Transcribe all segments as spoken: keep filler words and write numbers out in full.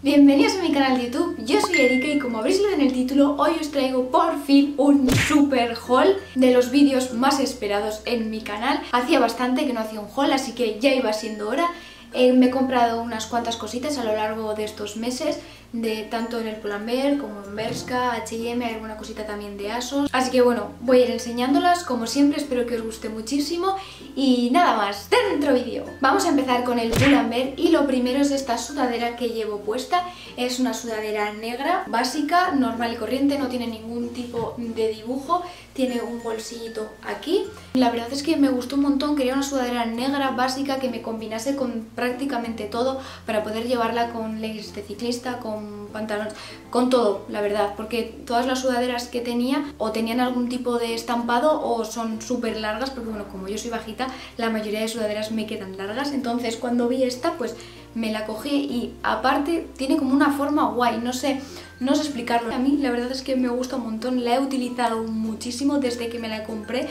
Bienvenidos a mi canal de YouTube, yo soy Erika y como habréis leído en el título, hoy os traigo por fin un super haul de los vídeos más esperados en mi canal. Hacía bastante que no hacía un haul, así que ya iba siendo hora. Eh, me he comprado unas cuantas cositas a lo largo de estos meses, de tanto en el Pull&Bear como en Bershka, H y M, alguna cosita también de ASOS. Así que bueno, voy a ir enseñándolas como siempre, espero que os guste muchísimo. Y nada más, dentro vídeo. Vamos a empezar con el Pull&Bear y lo primero es esta sudadera que llevo puesta. Es una sudadera negra, básica, normal y corriente, no tiene ningún tipo de dibujo. Tiene un bolsillito aquí. La verdad es que me gustó un montón, quería una sudadera negra básica que me combinase con prácticamente todo para poder llevarla con leggings de ciclista, con pantalones, con todo, la verdad, porque todas las sudaderas que tenía o tenían algún tipo de estampado o son súper largas, porque bueno, como yo soy bajita, la mayoría de sudaderas me quedan largas, entonces cuando vi esta, pues me la cogí y aparte tiene como una forma guay, no sé, no sé explicarlo. A mí la verdad es que me gusta un montón, la he utilizado muchísimo desde que me la compré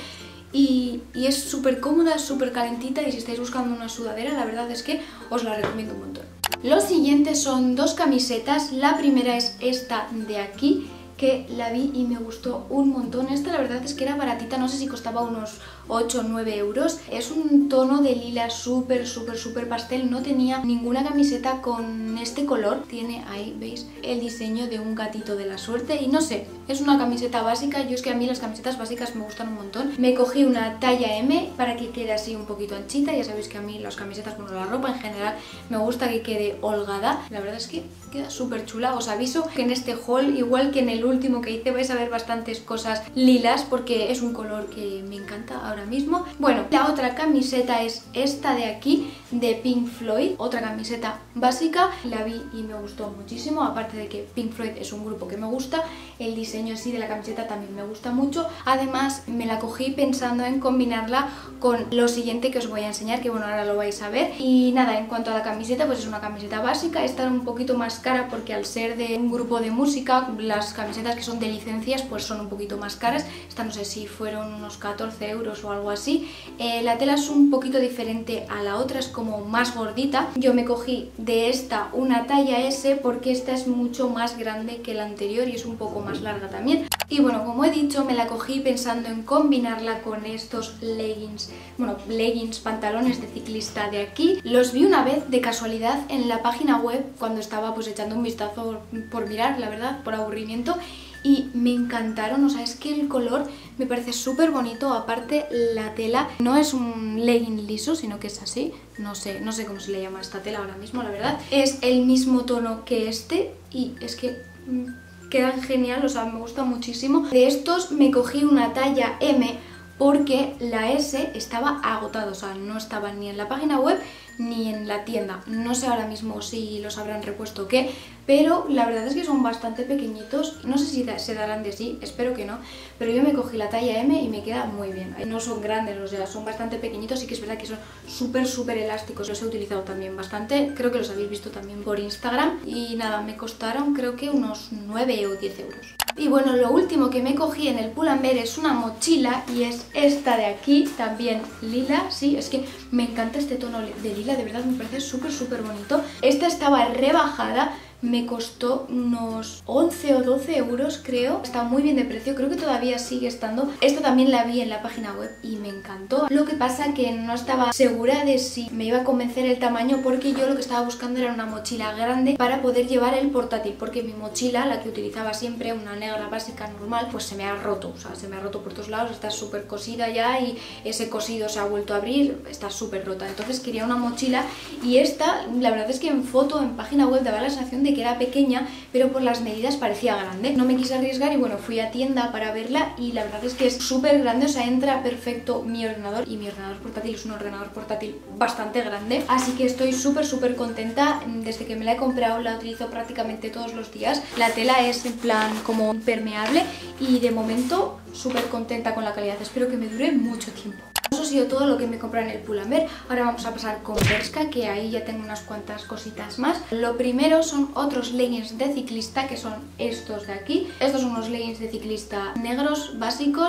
y, y es súper cómoda, súper calentita y si estáis buscando una sudadera, la verdad es que os la recomiendo un montón. Los siguientes son dos camisetas, la primera es esta de aquí, que la vi y me gustó un montón. Esta la verdad es que era baratita, no sé si costaba unos ocho o nueve euros. Es un tono de lila súper, súper, súper pastel. No tenía ninguna camiseta con este color. Tiene ahí, ¿veis? El diseño de un gatito de la suerte. Y no sé, es una camiseta básica. Yo es que a mí las camisetas básicas me gustan un montón. Me cogí una talla M para que quede así un poquito anchita. Ya sabéis que a mí las camisetas, bueno, la ropa en general, me gusta que quede holgada. La verdad es que queda súper chula. Os aviso que en este haul, igual que en el último que hice, vais a ver bastantes cosas lilas porque es un color que me encanta ahora mismo. Bueno, la otra camiseta es esta de aquí, de Pink Floyd, otra camiseta básica. La vi y me gustó muchísimo, aparte de que Pink Floyd es un grupo que me gusta, el diseño así de la camiseta también me gusta mucho. Además me la cogí pensando en combinarla con lo siguiente que os voy a enseñar, que bueno, ahora lo vais a ver. Y nada, en cuanto a la camiseta, pues es una camiseta básica, esta un poquito más cara porque al ser de un grupo de música, las camisetas que son de licencias pues son un poquito más caras. Esta no sé si fueron unos catorce euros o algo así. Eh, la tela es un poquito diferente a la otra, es como más gordita. Yo me cogí de esta una talla S porque esta es mucho más grande que la anterior y es un poco más larga también. Y bueno, como he dicho, me la cogí pensando en combinarla con estos leggings, bueno, leggings, pantalones de ciclista de aquí. Los vi una vez de casualidad en la página web cuando estaba pues echando un vistazo por mirar, la verdad, por aburrimiento. Y me encantaron, o sea, es que el color me parece súper bonito, aparte la tela no es un legging liso, sino que es así, no sé, no sé cómo se le llama esta tela ahora mismo, la verdad. Es el mismo tono que este y es que mmm, quedan genial, o sea, me gusta muchísimo. De estos me cogí una talla M porque la S estaba agotada, o sea, no estaba ni en la página web ni en la tienda. No sé ahora mismo si los habrán repuesto o qué, pero la verdad es que son bastante pequeñitos. No sé si se darán de sí, espero que no, pero yo me cogí la talla M y me queda muy bien. No son grandes, o sea, son bastante pequeñitos y que es verdad que son súper, súper elásticos. Los he utilizado también bastante, creo que los habéis visto también por Instagram. Y nada, me costaron creo que unos nueve o diez euros. Y bueno, lo último que me cogí en el Pull&Bear es una mochila y es esta de aquí, también lila. Sí, es que me encanta este tono de lila, de verdad me parece súper súper bonito. Esta estaba rebajada, me costó unos once o doce euros creo, está muy bien de precio, creo que todavía sigue estando. Esta también la vi en la página web y me encantó. Lo que pasa que no estaba segura de si me iba a convencer el tamaño porque yo lo que estaba buscando era una mochila grande para poder llevar el portátil, porque mi mochila, la que utilizaba siempre, una negra básica normal, pues se me ha roto, o sea, se me ha roto por todos lados, está súper cosida ya y ese cosido se ha vuelto a abrir, está súper rota. Entonces quería una mochila y esta, la verdad es que en foto, en página web, daba la sensación de que era pequeña, pero por las medidas parecía grande. No me quise arriesgar y bueno, fui a tienda para verla y la verdad es que es súper grande, o sea, entra perfecto mi ordenador y mi ordenador portátil es un ordenador portátil bastante grande, así que estoy súper súper contenta. Desde que me la he comprado la utilizo prácticamente todos los días. La tela es en plan como impermeable y de momento súper contenta con la calidad, espero que me dure mucho tiempo. Eso ha sido todo lo que me compré en el Pull&Bear. Ahora vamos a pasar con Bershka, que ahí ya tengo unas cuantas cositas más. Lo primero son otros leggings de ciclista, que son estos de aquí. Estos son unos leggings de ciclista negros básicos.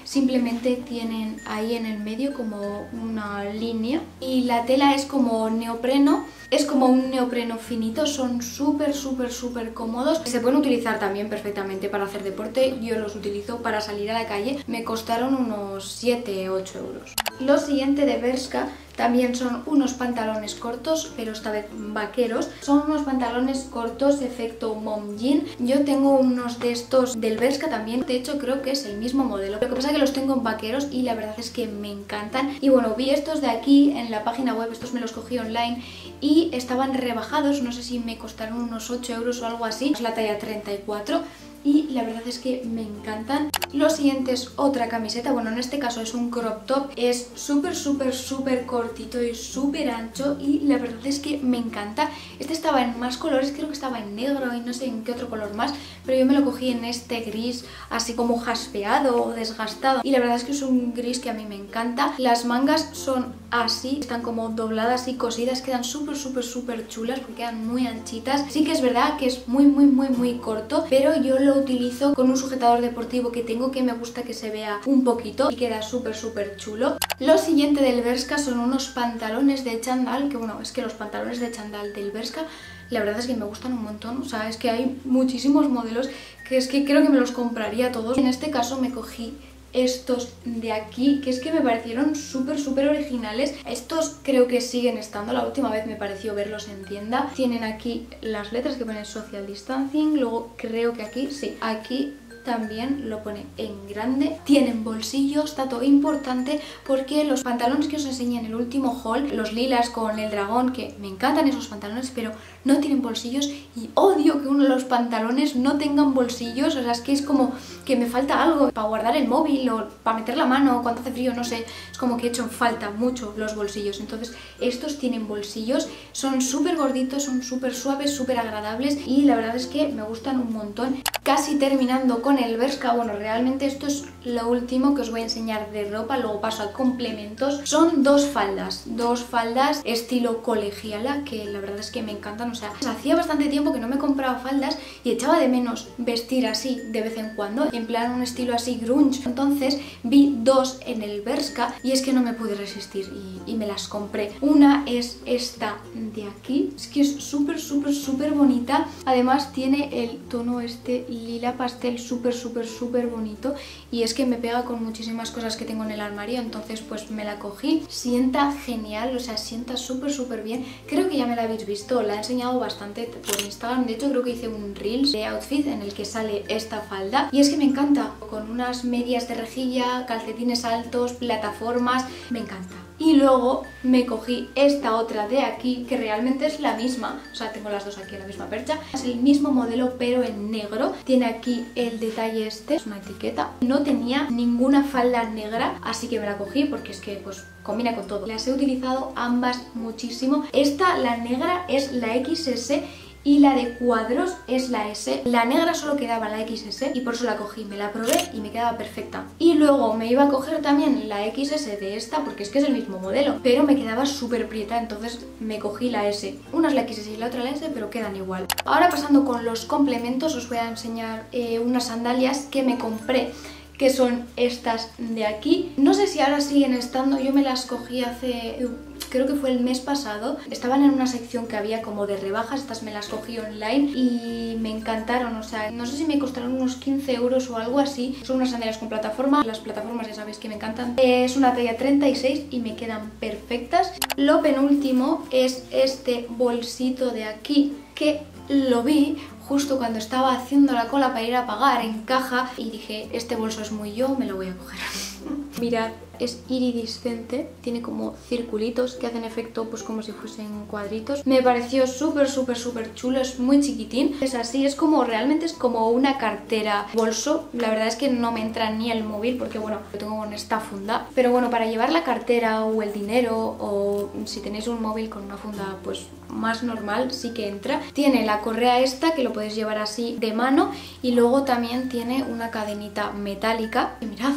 simplemente tienen ahí en el medio como una línea y la tela es como neopreno. Es como un neopreno finito, son súper, súper, súper cómodos. Se pueden utilizar también perfectamente para hacer deporte. Yo los utilizo para salir a la calle. Me costaron unos siete u ocho euros. Lo siguiente de Bershka también son unos pantalones cortos, pero esta vez vaqueros. Son unos pantalones cortos efecto mom jean. Yo tengo unos de estos del Bershka también. De hecho creo que es el mismo modelo. Lo que pasa es que los tengo en vaqueros y la verdad es que me encantan. Y bueno, vi estos de aquí en la página web. Estos me los cogí online y estaban rebajados. No sé si me costaron unos ocho euros o algo así. Es la talla treinta y cuatro. Y la verdad es que me encantan. Lo siguiente es otra camiseta, bueno, en este caso es un crop top, es súper súper súper cortito y súper ancho y la verdad es que me encanta. Este estaba en más colores, creo que estaba en negro y no sé en qué otro color más, pero yo me lo cogí en este gris así como jaspeado o desgastado y la verdad es que es un gris que a mí me encanta. Las mangas son así, están como dobladas y cosidas, quedan súper súper súper chulas porque quedan muy anchitas. Sí que es verdad que es muy muy muy muy corto, pero yo lo utilizo con un sujetador deportivo que tengo que me gusta que se vea un poquito y queda súper súper chulo. Lo siguiente del Bershka son unos pantalones de chándal, que bueno, es que los pantalones de chándal del Bershka la verdad es que me gustan un montón, o sea, es que hay muchísimos modelos que es que creo que me los compraría todos. En este caso me cogí estos de aquí, que es que me parecieron súper súper originales. Estos creo que siguen estando, la última vez me pareció verlos en tienda. Tienen aquí las letras que ponen social distancing, luego creo que aquí, sí, aquí también lo pone en grande. Tienen bolsillos, dato importante, porque los pantalones que os enseñé en el último haul, los lilas con el dragón, que me encantan esos pantalones, pero no tienen bolsillos y odio que uno de los pantalones no tengan bolsillos. O sea, es que es como que me falta algo para guardar el móvil o para meter la mano cuando hace frío, no sé, es como que he hecho en falta mucho los bolsillos. Entonces estos tienen bolsillos, son súper gorditos, son súper suaves, súper agradables y la verdad es que me gustan un montón. Casi terminando con el Bershka, bueno, realmente esto es lo último que os voy a enseñar de ropa, luego paso a complementos. Son dos faldas, dos faldas estilo colegiala, que la verdad es que me encantan. O sea, hacía bastante tiempo que no me compraba faldas y echaba de menos vestir así de vez en cuando, en plan un estilo así grunge. Entonces vi dos en el Bershka y es que no me pude resistir y, y me las compré. Una es esta de aquí, es que es súper súper súper bonita. Además tiene el tono este lila pastel súper súper súper bonito y es que me pega con muchísimas cosas que tengo en el armario, entonces pues me la cogí. Sienta genial, o sea, sienta súper súper bien. Creo que ya me la habéis visto, la he enseñado bastante por Instagram. De hecho creo que hice un reels de outfit en el que sale esta falda y es que me encanta, con unas medias de rejilla, calcetines altos, plataformas, me encanta. Y luego me cogí esta otra de aquí, que realmente es la misma, o sea, tengo las dos aquí en la misma percha. Es el mismo modelo pero en negro, tiene aquí el detalle este, es una etiqueta. No tenía ninguna falda negra, así que me la cogí porque es que pues combina con todo. Las he utilizado ambas muchísimo. Esta, la negra, es la equis ese y la de cuadros es la ese. La negra solo quedaba la equis ese y por eso la cogí, me la probé y me quedaba perfecta. Y luego me iba a coger también la equis ese de esta porque es que es el mismo modelo, pero me quedaba súper prieta, entonces me cogí la ese. Una es la equis ese y la otra la ese, pero quedan igual. Ahora pasando con los complementos, os voy a enseñar eh, unas sandalias que me compré, que son estas de aquí. No sé si ahora siguen estando, yo me las cogí hace... creo que fue el mes pasado. Estaban en una sección que había como de rebajas, estas me las cogí online y me encantaron. O sea, no sé si me costaron unos quince euros o algo así. Son unas sandalias con plataforma, las plataformas ya sabéis que me encantan. Es una talla treinta y seis y me quedan perfectas. Lo penúltimo es este bolsito de aquí, que lo vi justo cuando estaba haciendo la cola para ir a pagar en caja y dije, este bolso es muy yo, me lo voy a coger. Mirad, es iridiscente, tiene como circulitos que hacen efecto pues como si fuesen cuadritos. Me pareció súper súper súper chulo, es muy chiquitín. Es así, es como, realmente es como una cartera bolso. La verdad es que no me entra ni el móvil porque bueno, lo tengo con esta funda. Pero bueno, para llevar la cartera o el dinero o si tenéis un móvil con una funda pues más normal, sí que entra. Tiene la correa esta que lo podéis llevar así de mano y luego también tiene una cadenita metálica. Y mirad,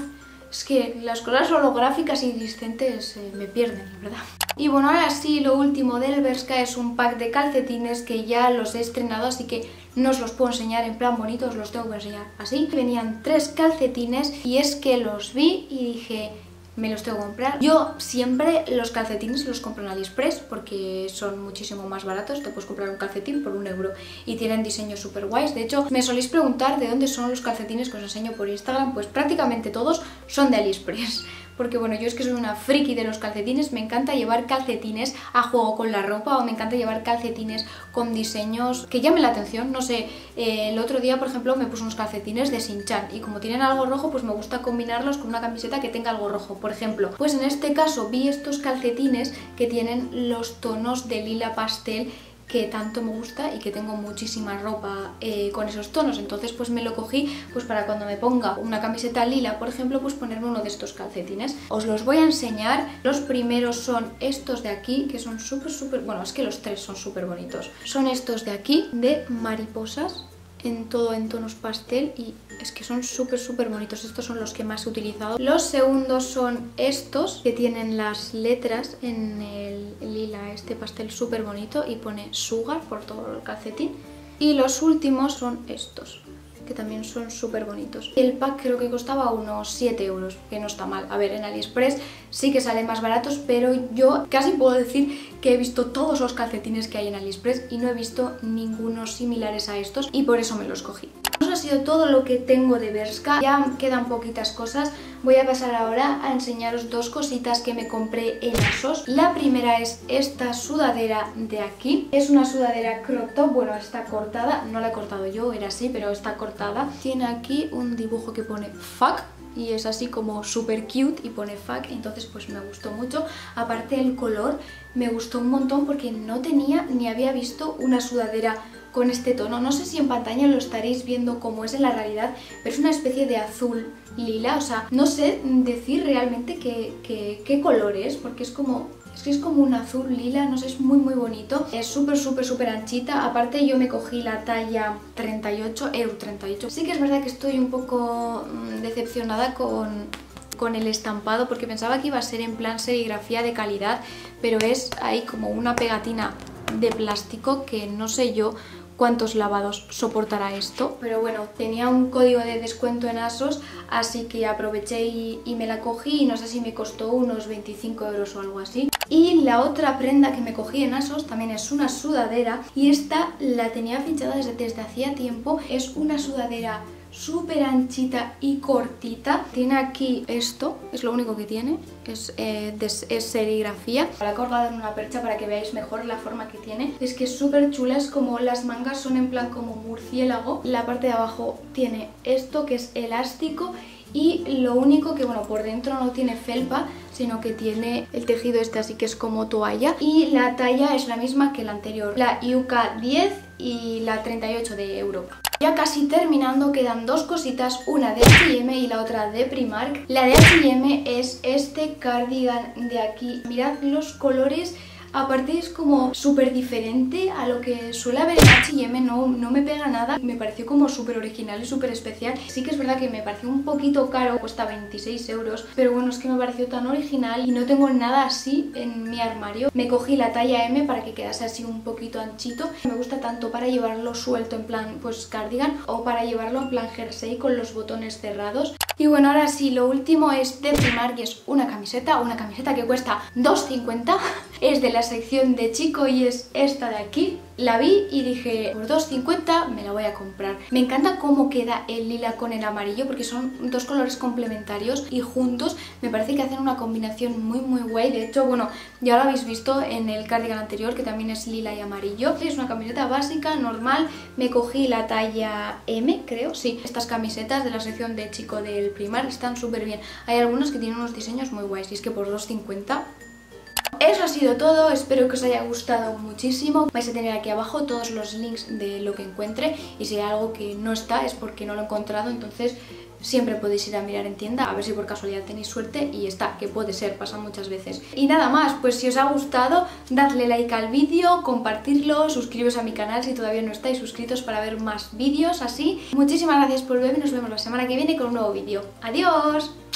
Es que las cosas holográficas y iridiscentes eh, me pierden, la verdad. Y bueno, ahora sí, lo último del Bershka es un pack de calcetines que ya los he estrenado, así que no os los puedo enseñar en plan bonito, os los tengo que enseñar así. Venían tres calcetines y es que los vi y dije, me los tengo que comprar. Yo siempre los calcetines los compro en AliExpress porque son muchísimo más baratos. Te puedes comprar un calcetín por un euro y tienen diseños súper guays. De hecho, me soléis preguntar de dónde son los calcetines que os enseño por Instagram. Pues prácticamente todos son de AliExpress. Porque bueno, yo es que soy una friki de los calcetines, me encanta llevar calcetines a juego con la ropa o me encanta llevar calcetines con diseños que llamen la atención. No sé, eh, el otro día por ejemplo me puse unos calcetines de Shin-chan y como tienen algo rojo pues me gusta combinarlos con una camiseta que tenga algo rojo, por ejemplo. Pues en este caso vi estos calcetines que tienen los tonos de lila pastel que tanto me gusta y que tengo muchísima ropa eh, con esos tonos, entonces pues me lo cogí pues para cuando me ponga una camiseta lila, por ejemplo, pues ponerme uno de estos calcetines. Os los voy a enseñar. Los primeros son estos de aquí, que son súper súper, bueno, es que los tres son súper bonitos. Son estos de aquí, de mariposas, en todo en tonos pastel y es que son súper súper bonitos. Estos son los que más he utilizado. Los segundos son estos que tienen las letras en el lila, este pastel súper bonito y pone Sugar por todo el calcetín. Y los últimos son estos, que también son súper bonitos. El pack creo que costaba unos siete euros, que no está mal. A ver, en AliExpress sí que salen más baratos, pero yo casi puedo decir que he visto todos los calcetines que hay en AliExpress y no he visto ningunos similares a estos y por eso me los cogí. Eso ha sido todo lo que tengo de Bershka, ya quedan poquitas cosas. Voy a pasar ahora a enseñaros dos cositas que me compré en ASOS. La primera es esta sudadera de aquí, es una sudadera crop top, bueno, está cortada, no la he cortado yo, era así, pero está cortada. Tiene aquí un dibujo que pone fuck y es así como súper cute y pone fuck, entonces pues me gustó mucho. Aparte el color me gustó un montón porque no tenía ni había visto una sudadera con este tono. No sé si en pantalla lo estaréis viendo como es en la realidad, pero es una especie de azul lila, o sea, no sé decir realmente qué, qué, qué color es, porque es como... Es que es como un azul lila, no sé, es muy muy bonito. Es súper súper súper anchita. Aparte yo me cogí la talla treinta y ocho, E U treinta y ocho. Sí que es verdad que estoy un poco mmm, decepcionada con... con el estampado porque pensaba que iba a ser en plan serigrafía de calidad, pero es ahí como una pegatina de plástico que no sé yo cuántos lavados soportará esto, pero bueno, tenía un código de descuento en ASOS, así que aproveché y, y me la cogí y no sé si me costó unos veinticinco euros o algo así. Y la otra prenda que me cogí en ASOS también es una sudadera y esta la tenía fichada desde, desde hacía tiempo. Es una sudadera súper anchita y cortita. Tiene aquí esto, es lo único que tiene, es, eh, de, es serigrafía. La he colgado en una percha para que veáis mejor la forma que tiene. Es que es súper chula, es como las mangas son en plan como murciélago. La parte de abajo tiene esto que es elástico y lo único que, bueno, por dentro no tiene felpa, sino que tiene el tejido este así que es como toalla y la talla es la misma que la anterior, la I U K diez y la treinta y ocho de Europa. Ya casi terminando, quedan dos cositas, una de H y M y la otra de Primark. La de H y M es este cardigan de aquí. Mirad los colores, aparte es como súper diferente a lo que suele haber en H y M, no, no me pega nada. Me pareció como súper original y súper especial. Sí que es verdad que me pareció un poquito caro, cuesta veintiséis euros, pero bueno, es que me pareció tan original y no tengo nada así en mi armario. Me cogí la talla M para que quedase así un poquito anchito. Me gusta tanto para llevarlo suelto en plan pues cardigan o para llevarlo en plan jersey con los botones cerrados. Y bueno, ahora sí, lo último es de Primark y es una camiseta, una camiseta que cuesta dos cincuenta. Es de la sección de chico y es esta de aquí. La vi y dije, por dos cincuenta me la voy a comprar. Me encanta cómo queda el lila con el amarillo porque son dos colores complementarios y juntos me parece que hacen una combinación muy muy guay. De hecho, bueno, ya lo habéis visto en el cardigan anterior que también es lila y amarillo. Es una camiseta básica, normal. Me cogí la talla M, creo, sí. Estas camisetas de la sección de chico del Primark están súper bien. Hay algunas que tienen unos diseños muy guays y es que por dos cincuenta... Eso ha sido todo, espero que os haya gustado muchísimo. Vais a tener aquí abajo todos los links de lo que encuentre y si hay algo que no está es porque no lo he encontrado, entonces siempre podéis ir a mirar en tienda a ver si por casualidad tenéis suerte y está, que puede ser, pasa muchas veces. Y nada más, pues si os ha gustado, dadle like al vídeo, compartirlo, suscribiros a mi canal si todavía no estáis suscritos para ver más vídeos así. Muchísimas gracias por verme y nos vemos la semana que viene con un nuevo vídeo. ¡Adiós!